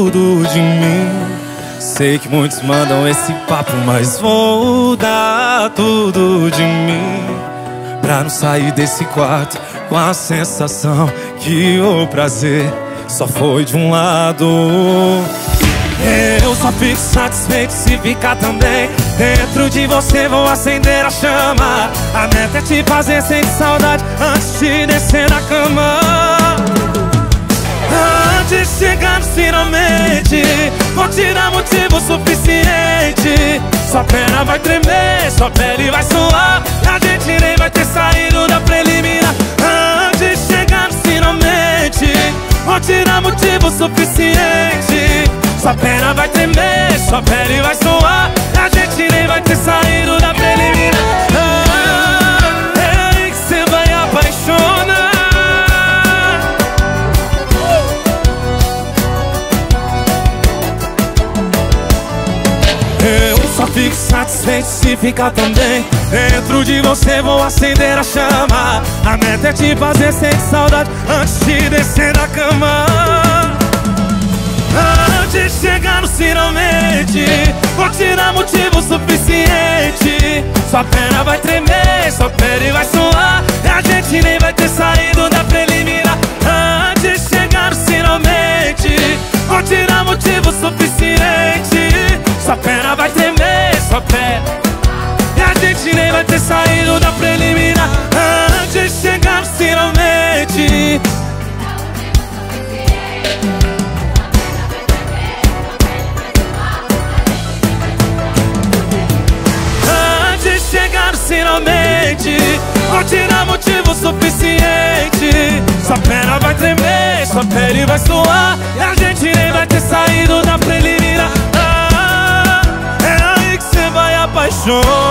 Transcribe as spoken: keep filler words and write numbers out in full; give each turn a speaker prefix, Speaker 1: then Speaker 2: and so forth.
Speaker 1: tudo de mim. Sei que muitos mandam esse papo, mas vou dar tudo de mim, pra não sair desse quarto com a sensação que o prazer só foi de um lado. Eu só fico satisfeito se ficar também. Dentro de você vou acender a chama. A meta é te fazer sentir saudade antes de descer na cama. Antes de chegar finalmente, vou te dar motivo suficiente. Sua perna vai tremer, sua pele vai suar, a gente nem vai ter saído da preliminar. Antes de chegar finalmente, vou te dar motivo suficiente. Sua perna vai tremer, sua pele vai suar, a gente nem vai ter saído da preliminar. Ah, é aí que cê vai apaixonar. Eu só fico satisfeito se ficar também. Dentro de você vou acender a chama. A meta é te fazer sentir saudade antes de descer da cama. Antes de chegar no finalmente, vou te dar motivo suficiente. Sua perna vai tremer, sua pele vai suar, e a gente nem vai ter saído da preliminar. Antes de chegar no finalmente, vou te dar motivo suficiente. Sua perna vai tremer, sua pele, e a gente nem vai ter saído da preliminar. Antes de chegar no finalmente. Finalmente, vou te dar motivo suficiente. Sua perna vai tremer, sua pele vai suar, e a gente nem vai ter saído da preliminar. Ah, é aí que cê vai apaixonar.